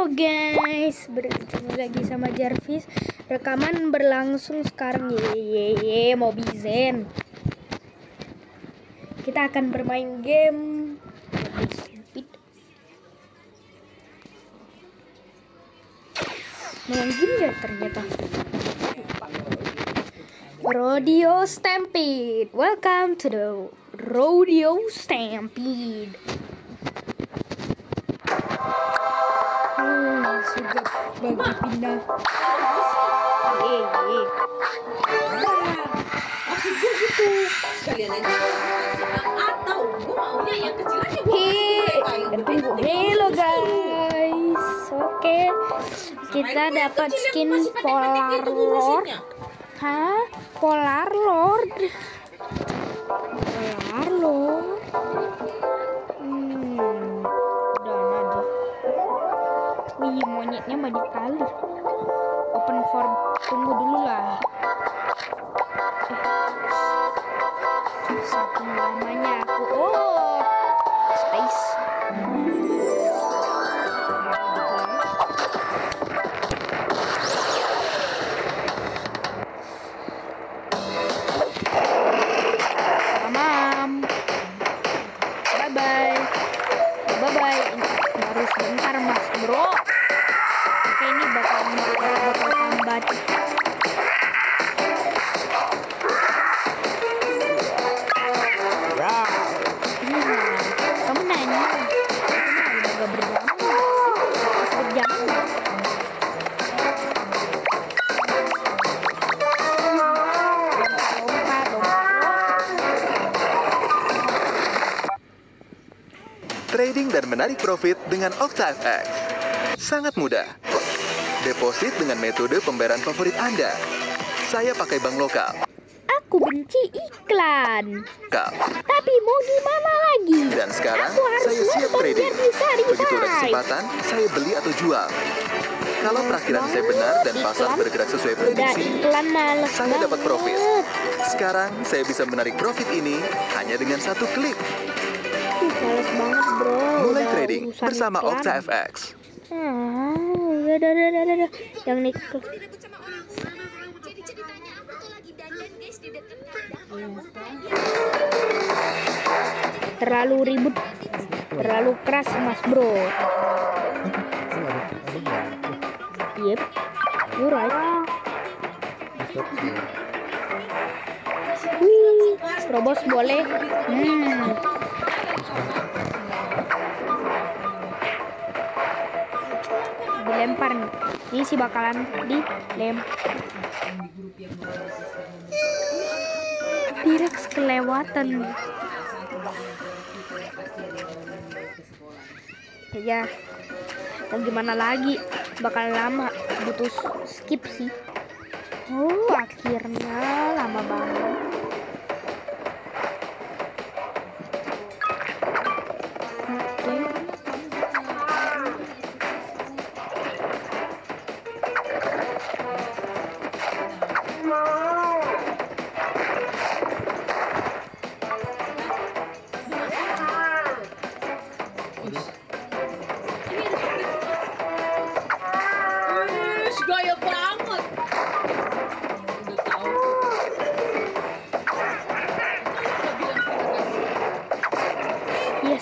Halo guys, bertemu lagi sama Jarvis. Rekaman berlangsung sekarang. Mobizen. Kita akan bermain game. Main game ya ternyata. Rodeo Stampede. Welcome to the Rodeo Stampede. Sudah bagi pindah. Maksud gue gitu. Sekalian aja atau gue maunya yang kecil aja. Tunggu. Hello guys. Oke. Kita dapat skin Polar Lord. Hah? Polar Lord. Polar Lord. Udah aja. Wih, monyetnya banyak kali. Open form. Tunggu dulu lah. Saking lamanya aku. Oh, space. Mamam. Bye bye. Baru sebentar mas bro. Oke, ini bakal tambat. Kamu nanya, udah gak berjalan, masih berjalan. Trading dan menarik profit dengan OctaFX. Sangat mudah. Deposit dengan metode pembayaran favorit Anda. Saya pakai bank lokal. Aku benci iklan. Tapi mau gimana lagi? Dan sekarang aku harus saya siap trading. Begitu ada kesempatan, saya beli atau jual. Kalau perakhiran saya benar dan pasar bergerak sesuai prediksi, saya dapat profit. Sekarang saya bisa menarik profit ini hanya dengan satu klik. Males banget bro. Mulai trading bersama OctaFX. Udah. Yang nih. Terlalu ribut, terlalu keras mas bro. Yep, you're right. Robos boleh. Dilempar nih. Ini sih bakalan dilempar. T-Rex kelewatan. Ya, mau gimana lagi? Bakal lama, butuh skip sih. Oh, akhirnya lama banget. Gaya banget. Udah tahu. Yes.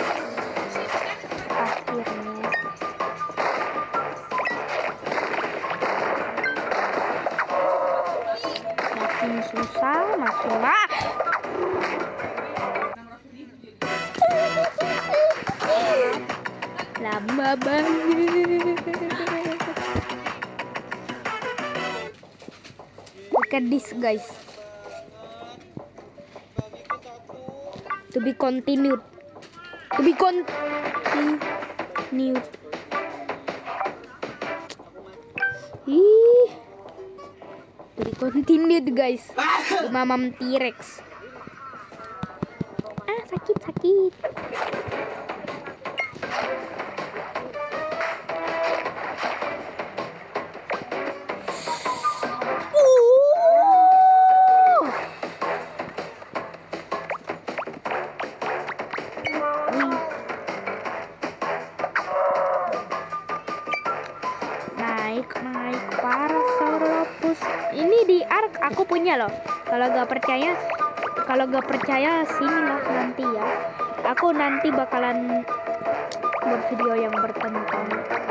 Akhirnya. Makin susah, makin lama banget. Look at this guys. To be continued. Ih. To be continued guys. Mamam T-Rex. Sakit. Terus ini di Ark aku punya loh. Kalau gak percaya sinilah nanti ya. Aku nanti bakalan buat video yang bertentang.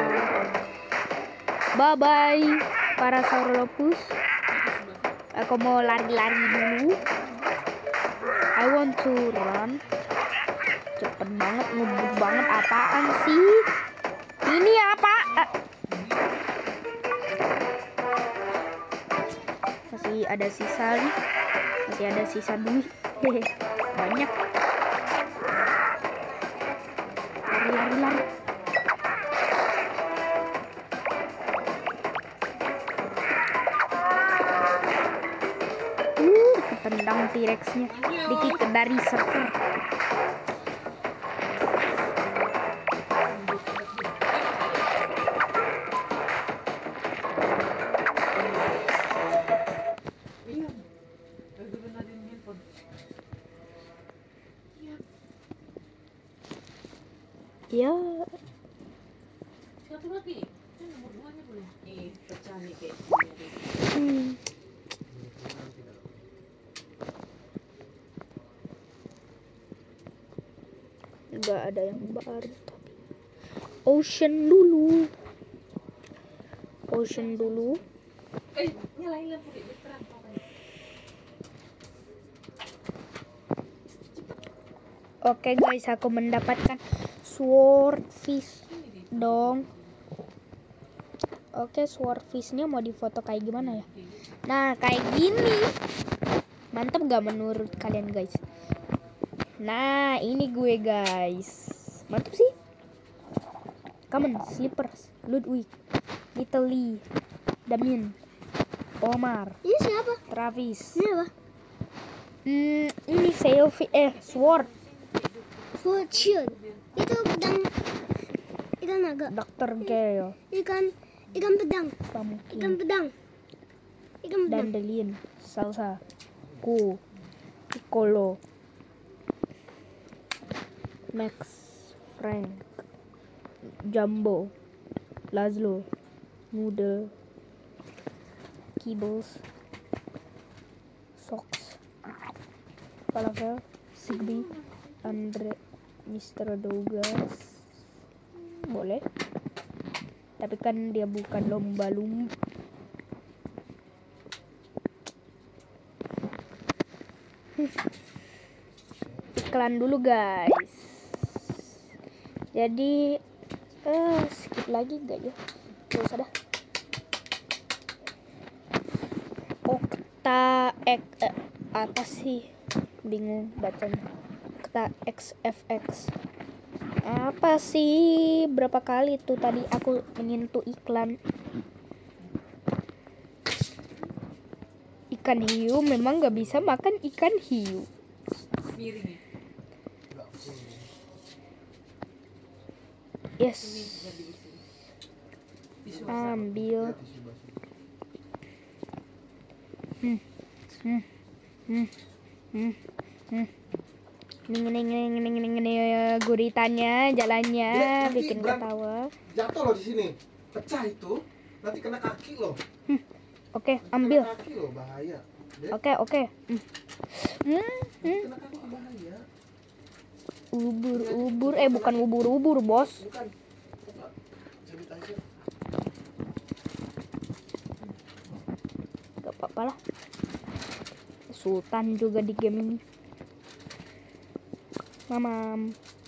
Bye bye para Saurolopus. Aku mau lari-lari dulu. I want to run. Cepet banget, ngebut banget. Apaan sih? Ini apa? Masih ada sisa nih. Masih ada sisa duit. Banyak. Lari. Ketendang T-Rex-nya. Di-kick dari server. Ya. Satu lagi. Kan nomor 2-nya boleh. Pecah nih kayak. Nggak ada yang baru tapi Ocean dulu. Nyalain lampu di terang. Oke guys, aku mendapatkan swordfish dong. Oke, swordfishnya mau difoto kayak gimana ya? Nah, kayak gini. Mantap gak menurut kalian guys? Nah, ini gue guys. Mantap sih. Kamen, Slippers, Ludwig, Italy, Damien, Omar. Ini siapa? Travis. Ini apa? Ini sword. Sword shield. Itu pedang. Ikan naga. Dr. Gale, Ikan pedang. Pumpkin, Ikan pedang. Dandelion, Salsa, Ku, Piccolo, Max, Frank, Jumbo, Laszlo, Noodle, Kibbles, Socks, Falafel, Sigby, Andre, Mr. Douglas. Boleh. Tapi kan dia bukan lomba-lomba. Iklan dulu guys. Jadi skip lagi enggak ya? Gak usah dah. Apa sih? Bingung bacanya. Okta XFX. Apa sih? Berapa kali tuh tadi aku menyentuh iklan? Ikan hiu memang gak bisa makan ikan hiu. Miring. Yes. Ambil. Nih guritannya, jalannya bikin ketawa. Jatuh loh di sini, pecah itu, nanti kena kaki loh. Oke, ambil. Kena kaki loh, bahaya. Oke. Kena kaki bahaya. Ubur, bukan ubur, bos. Bukan. Cabut aja. Gak apa-apa lah. Sultan juga di game ini. Mamam.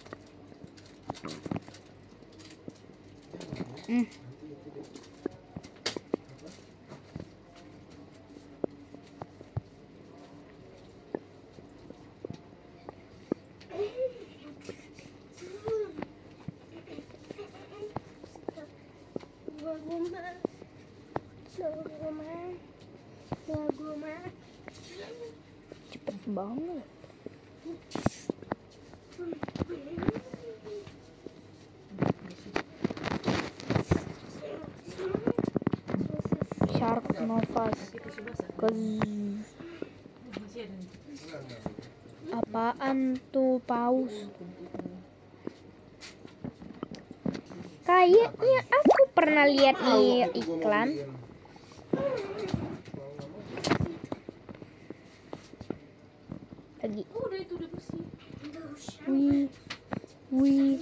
Cepet banget. Shark Novas. Apaan tuh paus? Kayaknya aku pernah lihat nih iklan. lagi. Udah itu udah bersih. Wih, wih,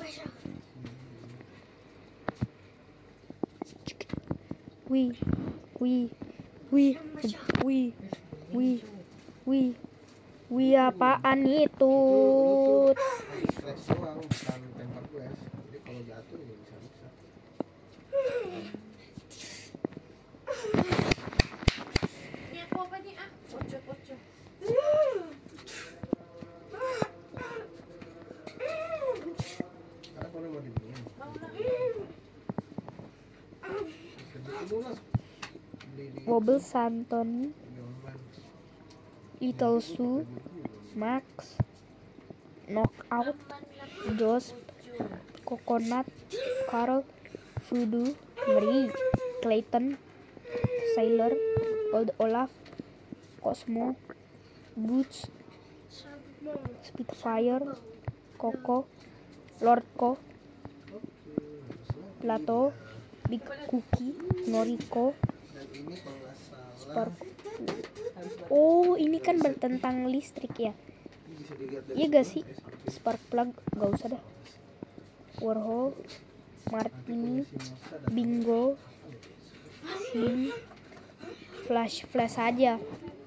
wih, wih, wih, wih, wih, wih, wih, apaan itu? Flash doang, bukan tempered glass. Jadi kalau jatuh ya bisa. Ini aku apa nih ah? Pocok. Karena kalau mau dingin, Mau lah. segitu dulu lah. Beli di Wobble Santon, di online. Little Sue, Max, Knockout, Josp, Coconut, Carl, Voodoo, Marie, Clayton, Sailor, Old Olaf, Cosmo, Boots, Spitfire, Coco, Lordco, Plato, Big Cookie, Noriko, Dan ini kalau nggak salah, Spark. Oh, ini kan bertentang listrik ya? ini bisa dilihat dari Iya gak sih? Spark plug gak usah dah. Warhol, Martini, Bingo, Slim, Flash aja.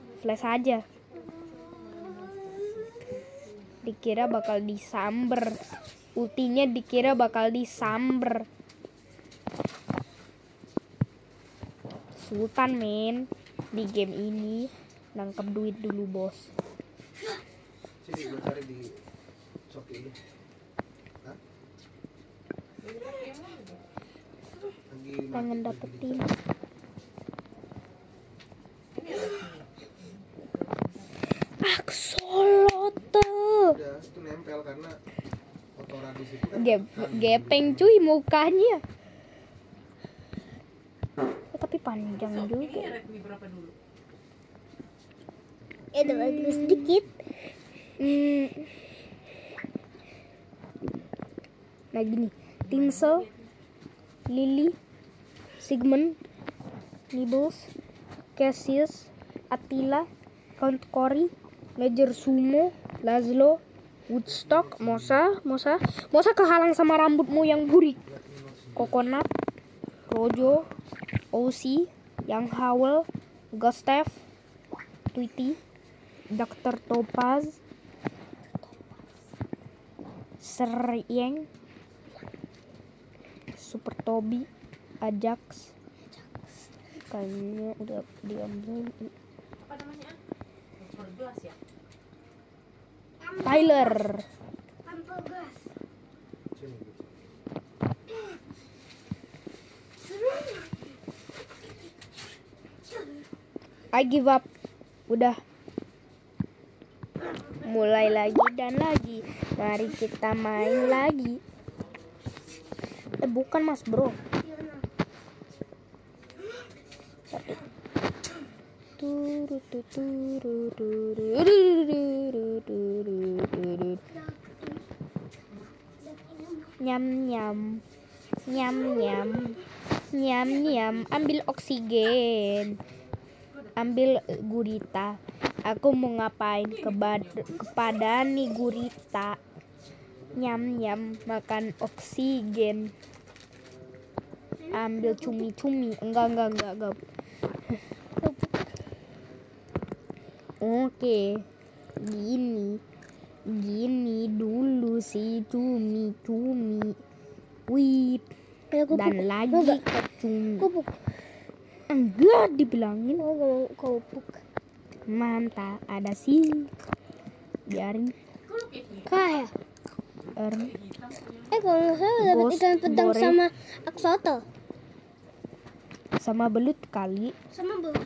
Dikira bakal disamber. Ultinya dikira bakal disamber. Sultan men di game ini nangkep duit dulu bos. Sini gue cari di Shopee dulu. Hah? Lagi Pengen dapetin. Axolotl. udah itu nempel karena kotoran di situ kan. Gepeng cuy mukanya. Tapi panjang Ini juga. Redmi berapa dulu? Ada bagus sedikit. Nah gini, Tinsel, Lily, Sigmund, Nibbles, Cassius, Attila, Count Cory, Major Sumo, Laszlo, Woodstock, Mosa kehalang sama rambutmu yang burik. Coconut, Rojo, OC, Yang Howl, Gustav, Tweety, Dr. Topaz, Seryeng, Super Toby, Ajax. Kayaknya udah diambil. Apa namanya? Super gelas ya? Tyler, Ampelgas. Sini. I give up. Udah. Mulai lagi dan lagi. Mari kita main lagi. Bukan mas bro. Nyam nyam. Nyam nyam. Nyam nyam. Ambil oksigen. Ambil gurita. Aku mau ngapain kepada nih gurita. Nyam nyam. Makan oksigen. Ambil cumi-cumi. Enggak. Oke. Gini dulu si cumi-cumi. Wih. Dan lagi ke cumi. Enggak dibilangin. Kopuk. Mantap, ada sih. Biarin. Kayak. Erm. Kalau nggak salah dapat Ghost ikan pedang Bore. sama axolotl. Sama belut kali. Sama belut.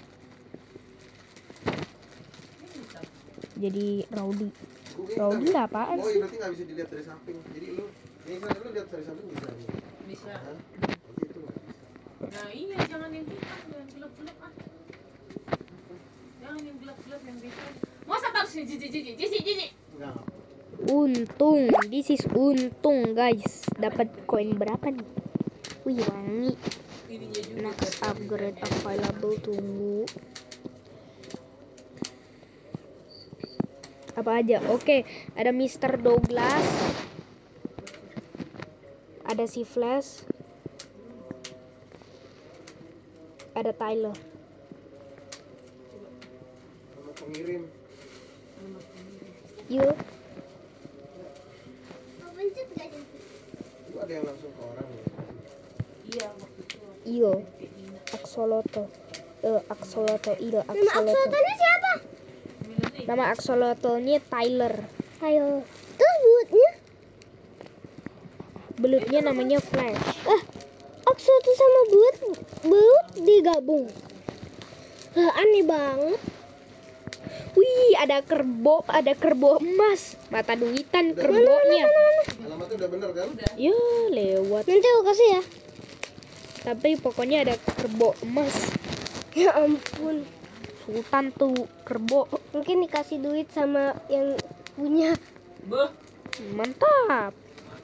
Jadi Rowdy. Rowdy apaan Oh, sih? berarti nggak bisa dilihat dari samping. Jadi lu lihat dari samping bisa nih. Bisa. Hah? Berarti itu nggak bisa. Nah iya, jangan yang hitam, yang gelap-gelap ah. Jangan yang gelap-gelap yang biasa. Masa taruh sini, jijik. Enggak. Untung, this is untung guys. Dapat koin berapa nih? Wih wangi. Ininya juga. Next upgrade available, tunggu. Apa aja? Oke, ada Mr. Douglas. Ada si Flash. Ada Tyler. Sama pengirim. Yuk. Itu ada yang langsung ke orang ya. Iyo. Axolotl. Axolotl. Iyo. Nama Axolotl. aksotannya siapa? Nama Axolotl-nya Tyler. Ayo. Terus buatnya? Belutnya namanya Flash. Aksotan sama buat digabung. Aneh banget. Wih, ada kerbau emas. Mata duitan kerbonya. Alamatnya udah bener kan? Ya, lewat. Nanti aku kasih ya. Tapi pokoknya ada kerbau emas. Ya ampun. Sultan tuh kerbau. Mungkin dikasih duit sama yang punya. Mantap.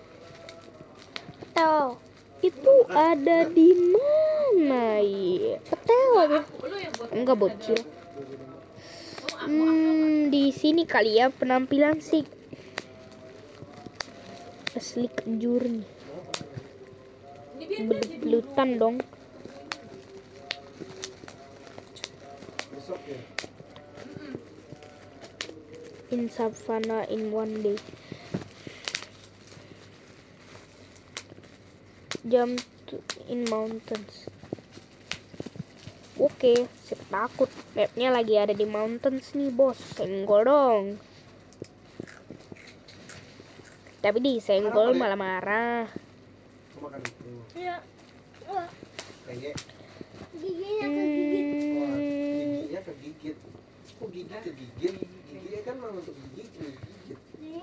Tahu. Itu ada di mana ya? Petel. Enggak bocil. Di sini kali ya penampilan sih. Sleek Journey. Belut-belutan dong. Besok ya. In savannah in one day. Jump in mountains. Oke, siapa takut. Mapnya lagi ada di mountains nih, bos. Senggol dong. Tapi disenggol malah marah. Aku makan itu. Ya. Kayak Giginya kegigit. giginya kegigit. Kok gigi kegigit? Giginya kan memang untuk gigi gigit.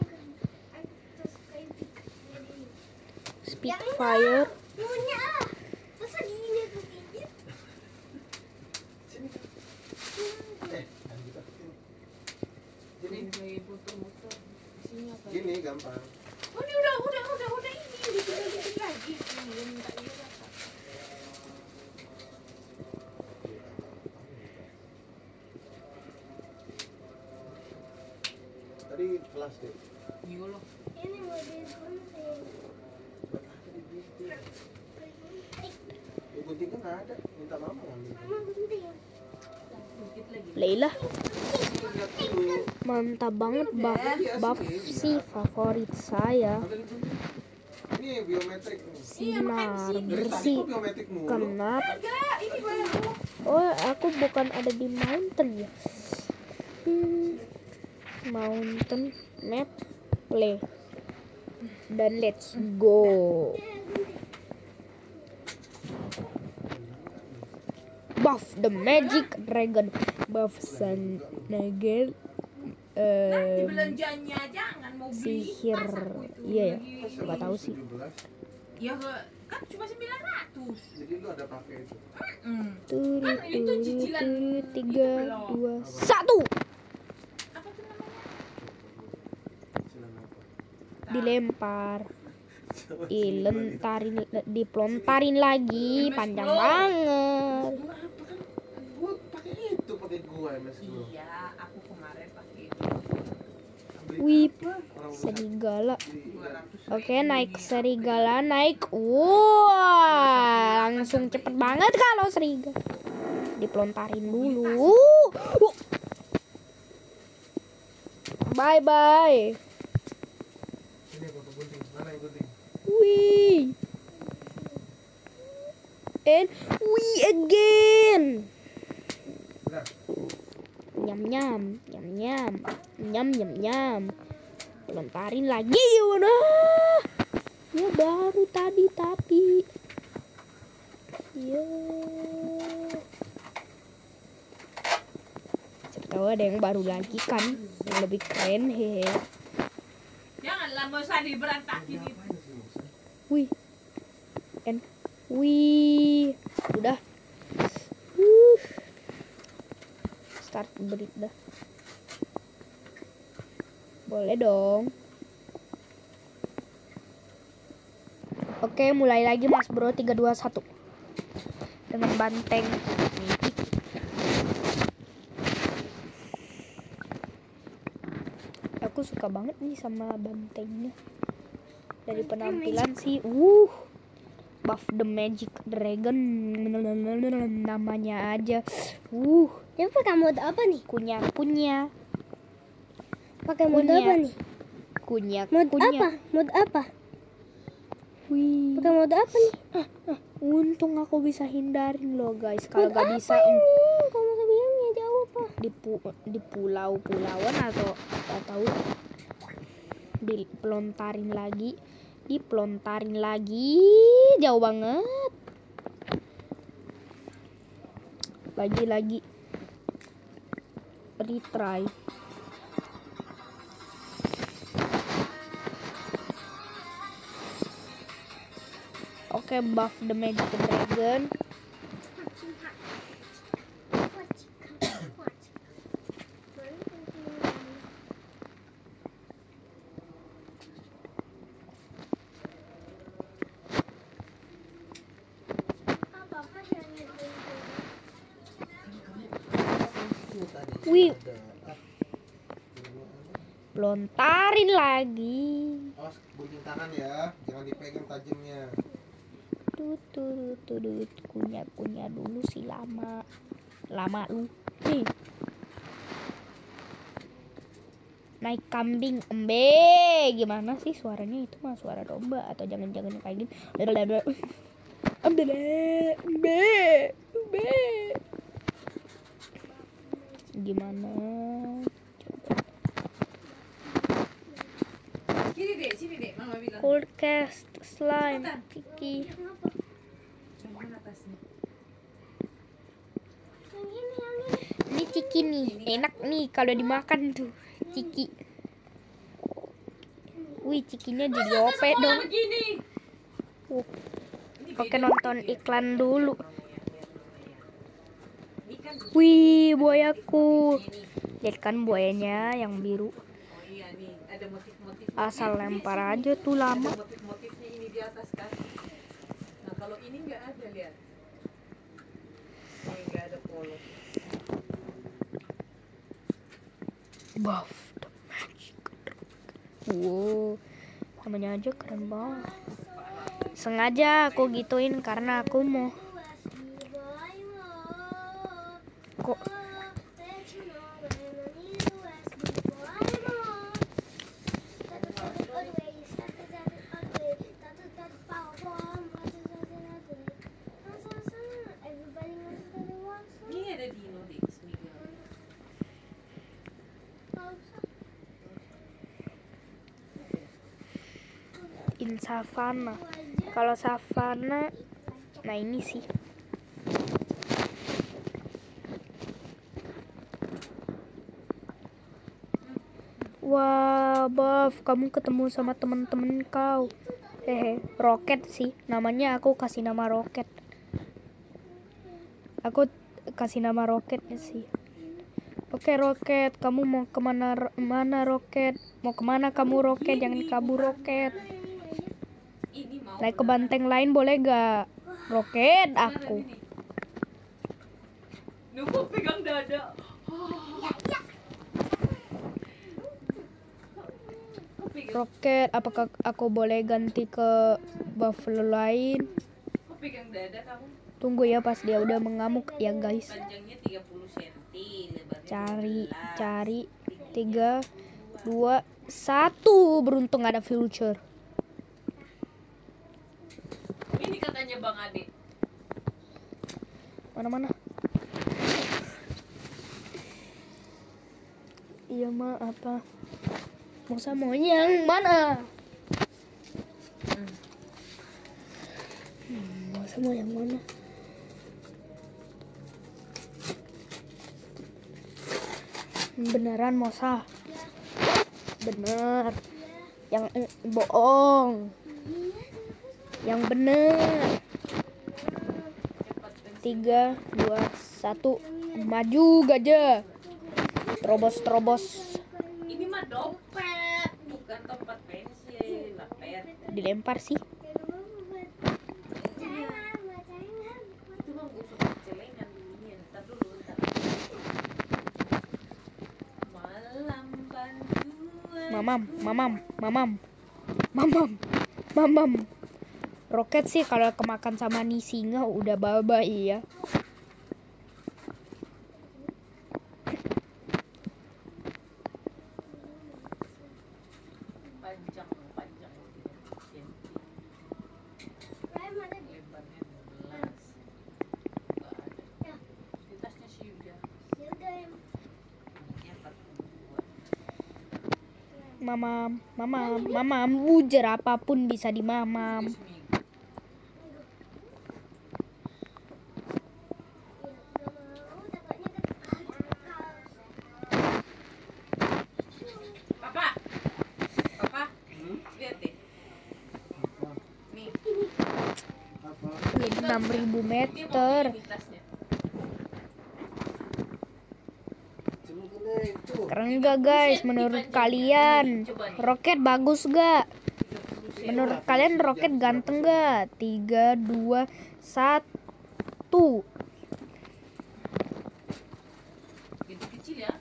Spitfire. Punya. Masa giginya kegigit? Sini. Ayo kita sini. Gini gampang. Ini udah ini dikit lagi. Ini minta dia rasa. Tadi kelas deh. Iya loh. Ini mau digunting. Ya gunting kan nggak ada. Minta mama ngambil. Mama gunting. Dikit lagi. Leila. Lihat dulu. Mantap banget buff sih favorit saya. Ada di gunting. Ini biometrik nih. Sinar Dari tadi bersih. kok biometrik mulu? Kenapa? Enggak, ini baru. Oh, aku bukan ada di mountain ya. Mountain map play. Dan let's go. Buff the magic dragon. Buff sun nugget. Belanjanya jangan mau beli. Sihir. Pas aku itu Iya ya. lagi- Nggak tahu sih. 17. Ya kan cuma 900. Jadi lu ada pakai itu. Turu Kan itu turu cicilan turu itu 3 belum. 2 1. Apa tuh namanya? Silang apa? Dilempar. Dipelontarin lagi, panjang banget. Gua pakai itu, pakai gua MS gua. Iya, aku kemarin pakai itu. Beli Wih, apa? Orang serigala. beli 200. Oke, naik serigala, naik. Wah, langsung cepet banget kalau serigala. Dipelontarin dulu. Bye bye. Ini apa gunting? Mana yang gunting? Wih. And we again. Nah, Nyam nyam, nyam nyam, nyam nyam nyam. Pelontarin lagi gimana? Ya baru tadi tapi. Ya. Siapa tahu ada yang baru lagi kan, yang lebih keren hehe. Janganlah masa diberantakin itu. apa sih Musa? Wih. Wih. Udah. Start berit dah. Boleh dong. Oke, mulai lagi Mas Bro. 3 2 1. Dengan banteng. suka banget nih sama bantengnya. Dari penampilan sih, Buff the Magic Dragon namanya aja. Dia pakai mode apa nih? Kunyah. Pakai mode Punya. apa nih? Kunyah. Mode apa? Mode apa? Wih. Pakai mode apa nih? Untung aku bisa hindarin loh guys. Kalau Mode gak apa bisa ini? Kamu bilangnya jauh apa? di pulau-pulauan atau dipelontarin lagi jauh banget. Lagi retry. Oke, buff the Magic Dragon. Wih, lontarin lagi. Awas gunting tangan ya, jangan dipegang tajamnya. Tutut kunyah dulu sih lama lu nih. Naik kambing embe, gimana sih suaranya? Itu mah suara domba atau jangan-jangan kayak gini. Embe. Gimana? Sini dek, mama bilang. Coldcast slime Kiki. Cuman atasnya. Ini Ciki nih, enak nih kalau dimakan tuh Ciki. Wih, Cikinya jadi OP dong. Begini. Oke, nonton iklan dulu. Ini kan Wih, buayaku. Lihat kan buayanya yang biru. oh iya nih, ada motif-motif. Asal lempar aja tuh lama. Ada motif-motifnya ini di atas kan. Nah, kalau ini nggak ada, lihat. Ini nggak ada polo. Buff the Magic. Wow, namanya aja keren banget. Sengaja aku gituin karena aku mau kok Ini ada dino deh, Miguel. in savana. Kalau savana, nah ini sih. Wah, Buff, kamu ketemu sama temen-temen kau. Roket sih. Namanya aku kasih nama Roket. Aku kasih nama Roketnya sih. Oke, Roket, kamu mau mana Roket? Mau kemana kamu Roket? Jangan kabur Roket. Ini mau Naik ke banteng lain boleh gak? Roket, aku. Nunggu pegang dada. Roket, apakah aku boleh ganti ke buffalo lain? Kok pegang dada kamu? Tunggu ya pas dia udah mengamuk ya guys. Panjangnya 30 cm, lebarnya Cari 3 2 1. Beruntung ada future. Ini katanya Bang Ade. Mana? Iya mah apa? Mau yang mana? Mau yang mana? Beneran Mosa? Bener. Yang bohong. Yang bener. 3 2 1. Maju gajah. Terobos. Ini mah dompet, bukan tempat pensil, lapet. Dilempar sih. Itu mah busuk celengan dulunya. Ntar dulu, ntar. Malam bantuan. Mamam. Roket sih kalau kemakan sama nih singa udah bye-bye ya. Panjang. Lebarnya 12. Nggak ada. Di tasnya si Yuda. Ini 42. Mamam. Bujer apapun bisa dimamam. Papa, lihat deh. Nih, Apa? Ini 6.000 dia mau meter. pilih tasnya. Coba deh itu. Keren gak guys menurut kalian? Roket bagus gak? Menurut kalian roket ganteng gak? 3, 2, 1. Gitu kecil ya.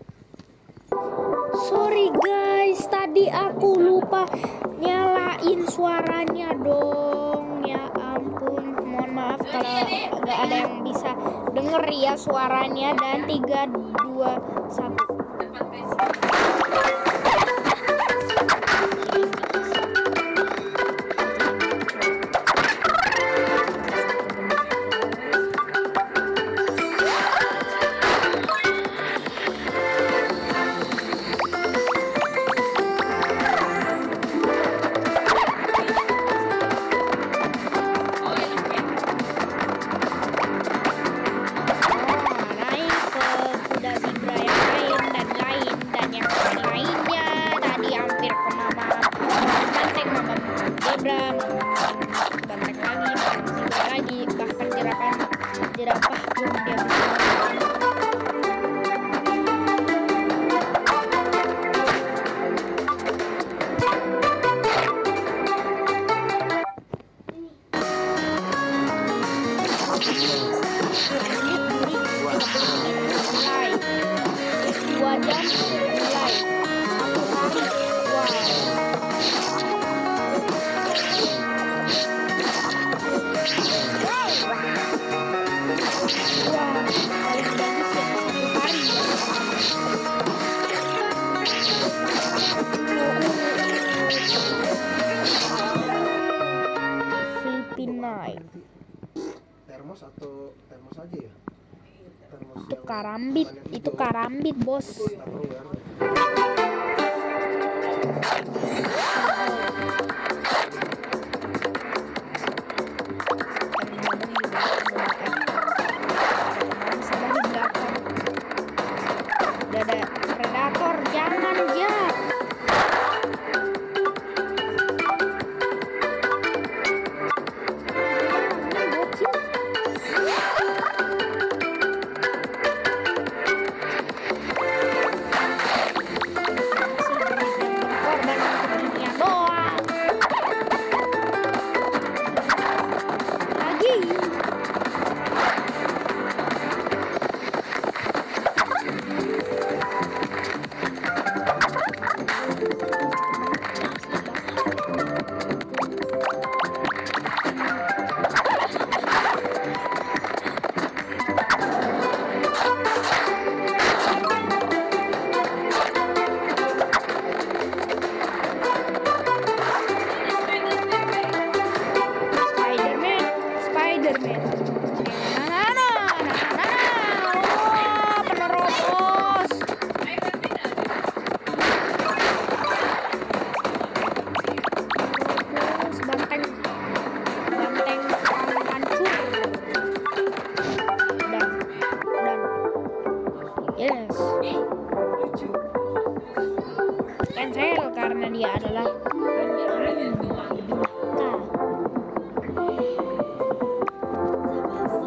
Sorry guys, tadi aku lupa nyalain suaranya dong. Ya ampun, mohon maaf kalau nggak ada yang bisa denger ya suaranya. Dan 3, 2, 1. Dapat presiden. Oh, enak ya. Naik ke kuda zebra yang lain dan yang lainnya. Tadi hampir ke mama banteng, mama zebra, banteng lagi, mama zebra lagi, bahkan jerapah pun dia bisa. Mulai 2 jam mulai 1 hari. Wah, paling bagus ya 1 hari ya. Filipina Termos atau termos aja ya? Termos itu yang karambit, warnanya itu hijau. karambit bos. Tupperware. Udah ada predator, jangan ya. Spiderman. Oh, penerobos. Penerobos, banteng hancur. Dan yes, cancel karena dia adalah binatang.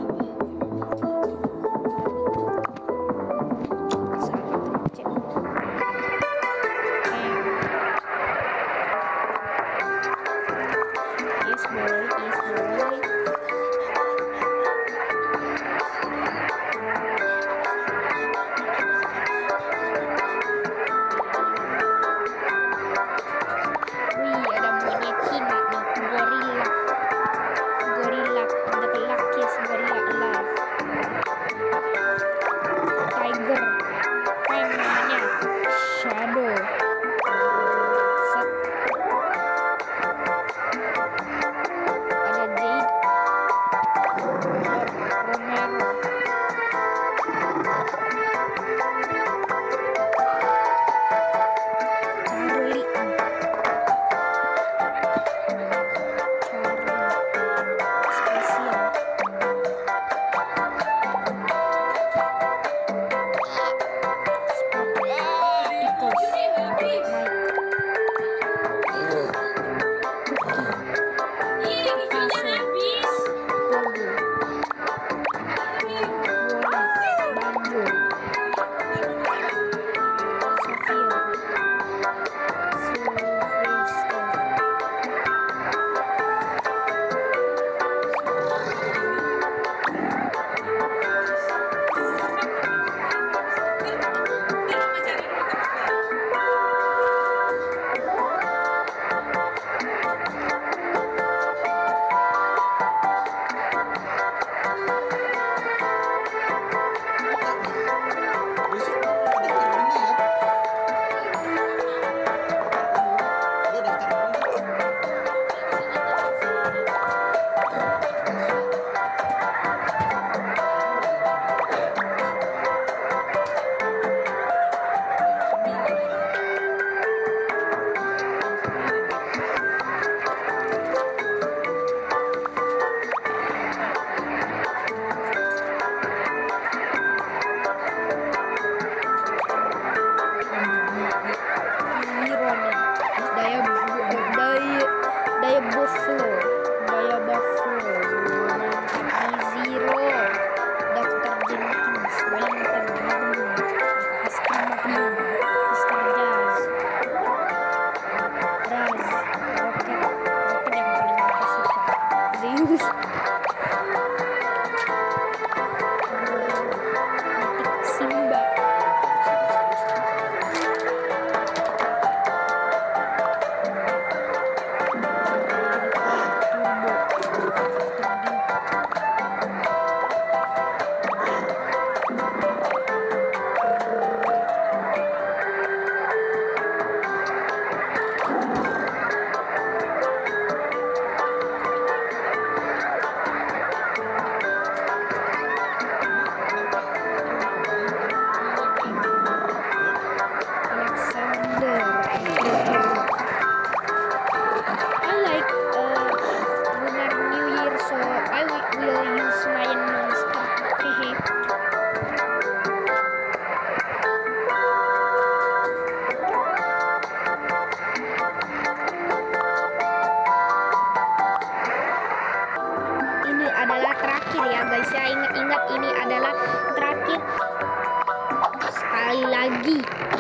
terakhir ya guys ya. Ingat ini adalah terakhir. Sekali lagi.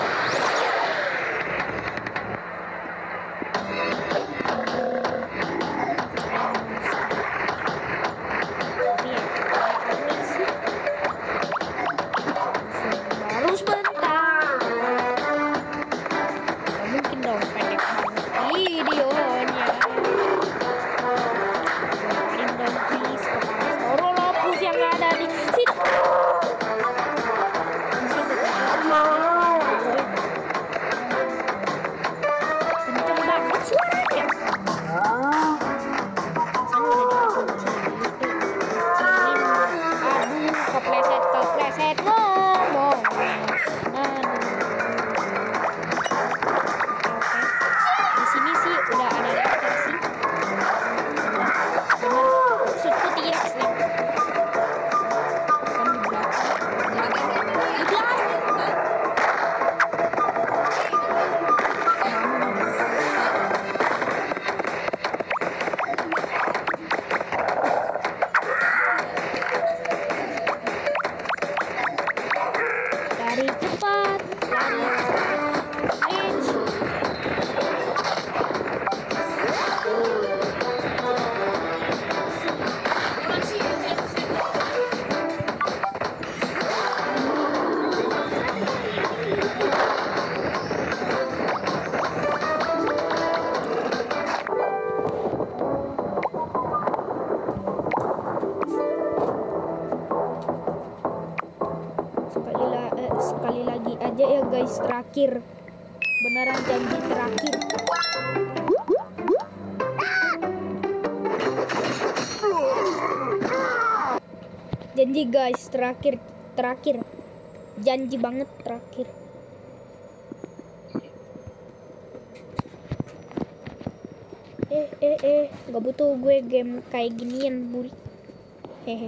Baru sebentar. Gak mungkin dong pendek banget videonya. Keluarin dong please kepala Sorolopus yang ada di situ. Kenceng banget suaranya. Sana udah aduh, kepleset ngomong. Aduh. Di sini sih udah ada reaksi sih. Maksudku TX nih. Kan di belakang. Di belakang. Lari cepat, lari range. Sekali lagi aja ya guys, terakhir. Beneran janji terakhir. Janji guys, terakhir. Janji banget terakhir. Gak butuh gue game kayak ginian, buri. Hehe.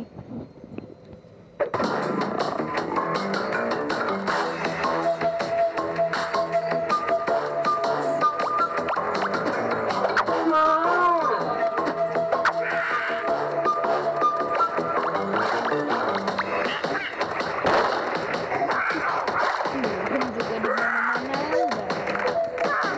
Juga di mana-mana udah.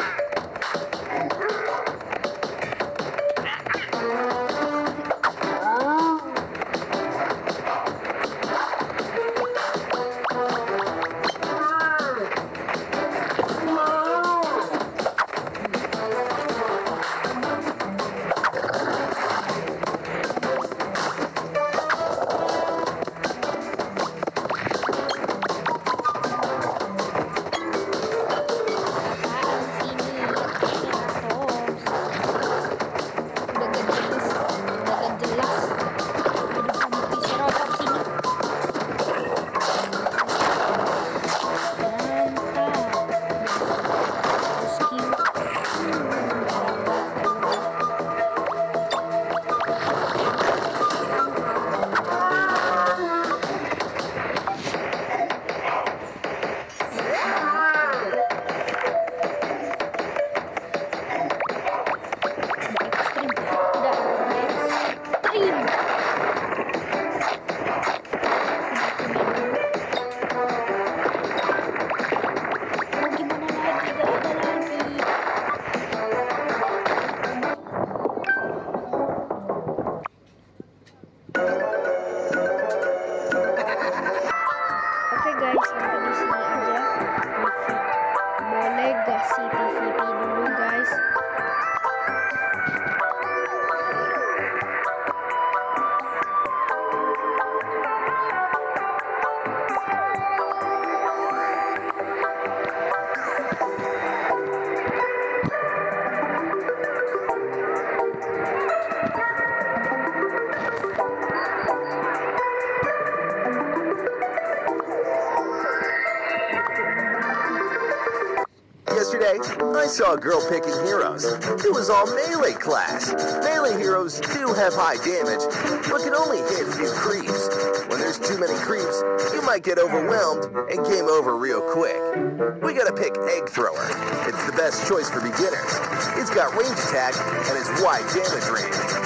Yesterday, I saw a girl picking heroes. It was all melee class. Melee heroes do have high damage, but can only hit few creeps. When there's too many creeps, you might get overwhelmed and game over real quick. We gotta pick Egg Thrower. It's the best choice for beginners. It's got range attack and has wide damage range. Just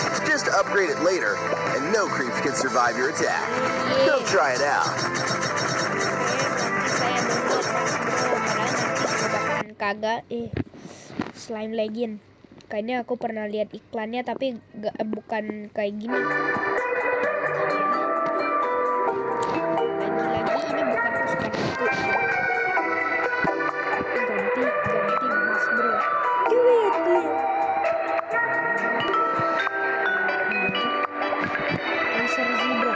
to upgrade it later, and no creeps can survive your attack. Come try it out. Saya download padahal nanti bakalan kagak slime legend. Kayaknya aku pernah lihat iklannya tapi bukan kayak gini. Lagi-lagi ini bukan kesukaan aku. Ganti mas bro. Laser zebra.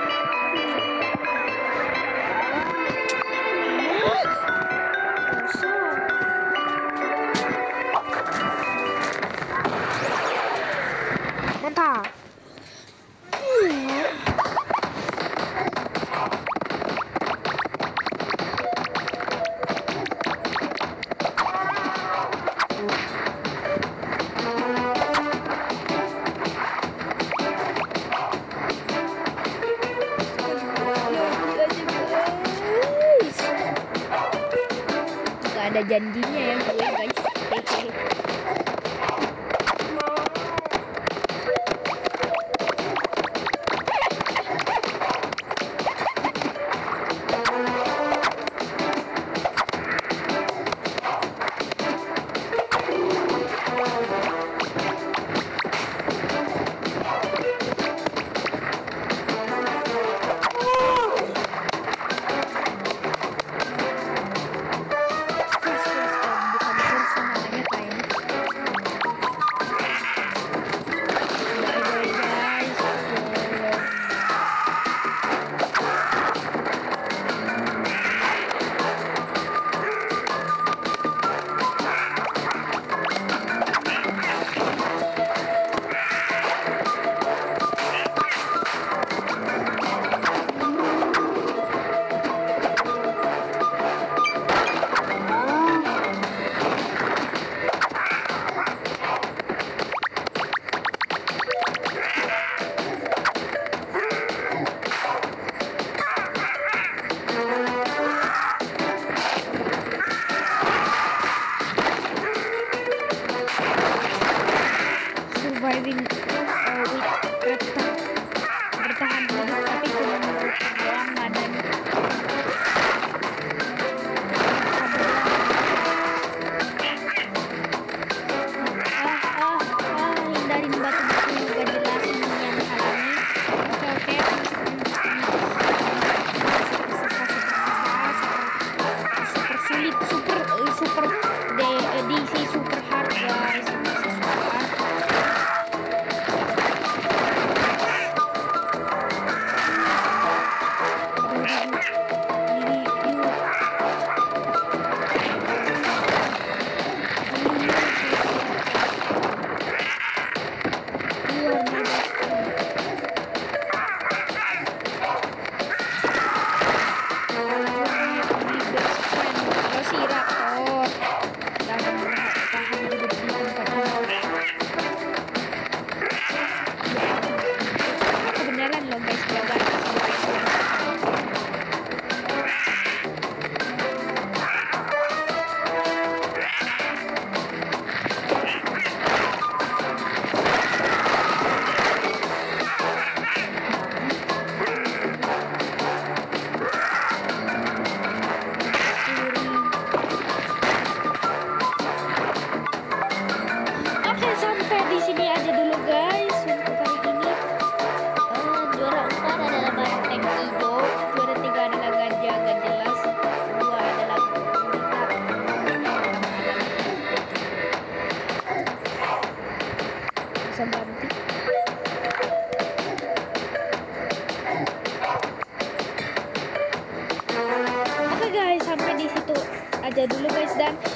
Mantap. Gak ada janjinya ya gue guys. Surviving with bertahan hidup tapi cuma doang badan. Hindarin batu-batu gak jelas ini yang halangi. Oke. Super sulit, super DC super hard guys. Oke guys, sampai di situ aja dulu guys, dan